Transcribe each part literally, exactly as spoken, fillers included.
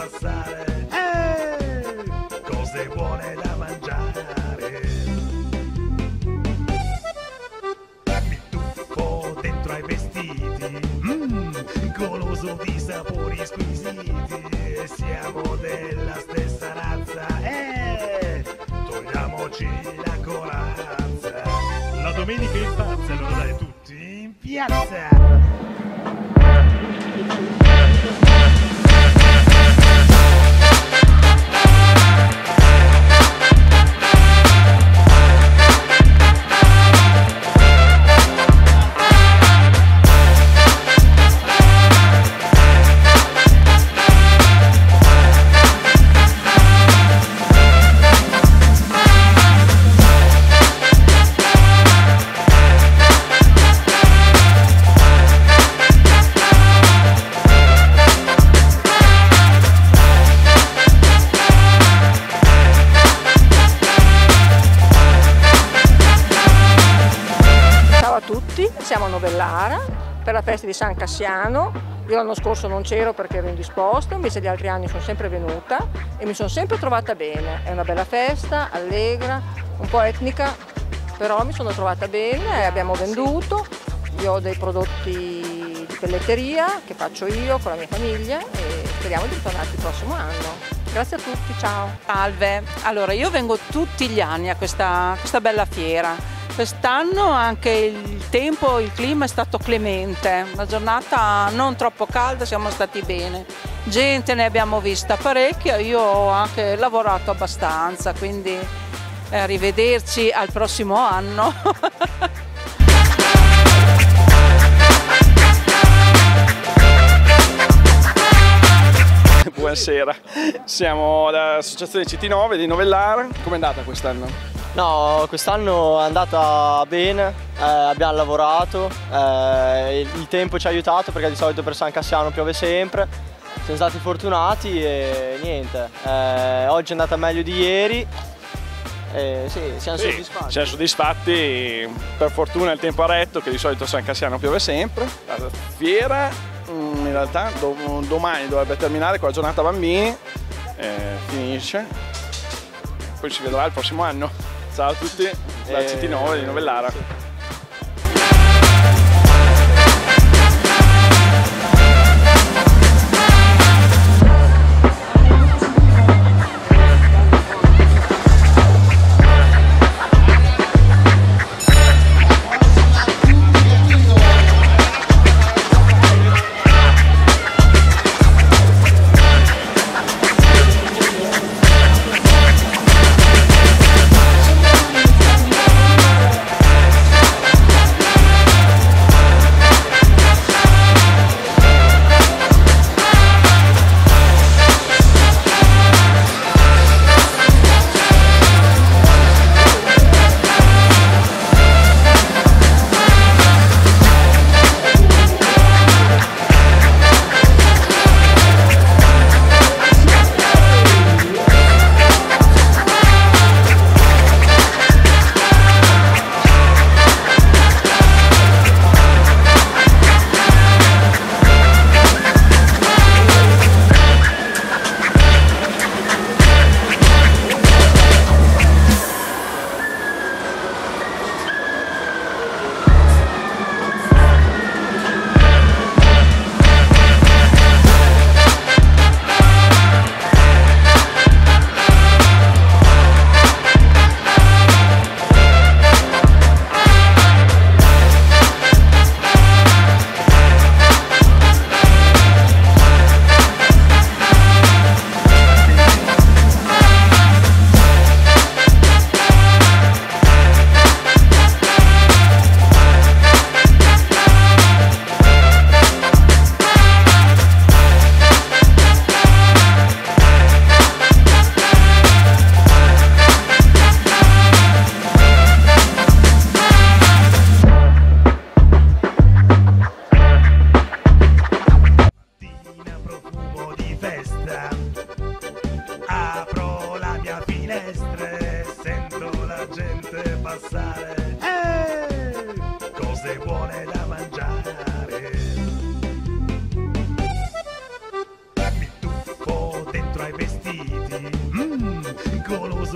passare, eh, cose buone da mangiare. Mi tuffo dentro ai vestiti, mm, goloso di sapori squisiti. Siamo della stessa razza, eh, togliamoci la corazza. La domenica in pazza, lo dai tutti in piazza. Siamo a Novellara per la festa di San Cassiano. Io l'anno scorso non c'ero perché ero indisposta, invece gli altri anni sono sempre venuta e mi sono sempre trovata bene. È una bella festa, allegra, un po' etnica, però mi sono trovata bene e abbiamo venduto. Io ho dei prodotti di pelletteria che faccio io con la mia famiglia e speriamo di ritornare il prossimo anno. Grazie a tutti, ciao. Salve, allora io vengo tutti gli anni a questa, questa bella fiera. Quest'anno anche il tempo, il clima è stato clemente, una giornata non troppo calda, siamo stati bene. Gente ne abbiamo vista parecchia, io ho anche lavorato abbastanza, quindi eh, arrivederci al prossimo anno. Buonasera, siamo dall'Associazione C T nove di Novellara. Com'è andata quest'anno? No, quest'anno è andata bene, eh, abbiamo lavorato, eh, il, il tempo ci ha aiutato perché di solito per San Cassiano piove sempre, siamo stati fortunati e niente, eh, oggi è andata meglio di ieri, e sì, siamo sì, soddisfatti. Siamo soddisfatti, per fortuna il tempo ha retto che di solito San Cassiano piove sempre. La fiera in realtà domani dovrebbe terminare con la giornata bambini, eh, finisce, poi ci vedrà il prossimo anno. Ciao a tutti, dal C T nove di Novellara.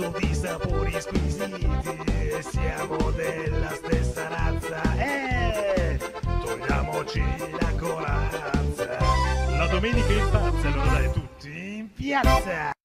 goloso di sapori squisiti, siamo della stessa razza, eh, togliamoci la corazza. La domenica in pazza, allora dai tutti in piazza.